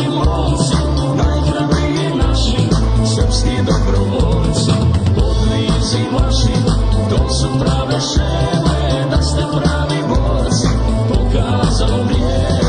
pravi momci, najhrabriji naši, srpski dobrovoljci. Podvizi vaši, to su prave šeme, da ste pravi borci, pokazalo vrijeme.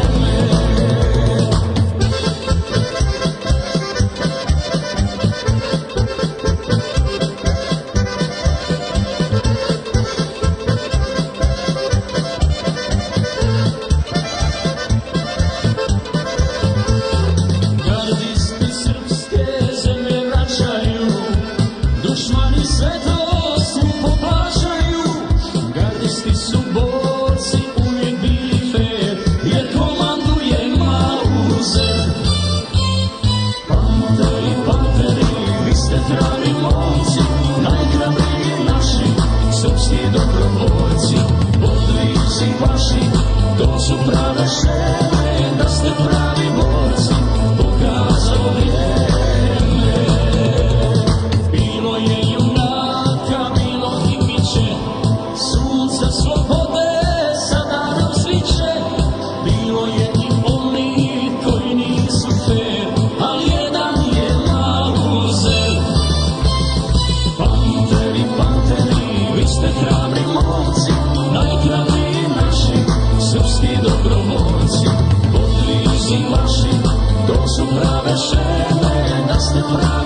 To su prave šeme, da ste pravi borci, pokazalo vrijeme. Bilo je junaka, bilo i biće, sunca slobode sada nam sviće. Bilo je i oni koji nisu fer, ali jedan je Mauzer. Panteri, panteri, vi ste hrabri momci, najhrabriji naši, srpski dobrovoljci. Podvizi vaši, to su prave šeme, da ste pravi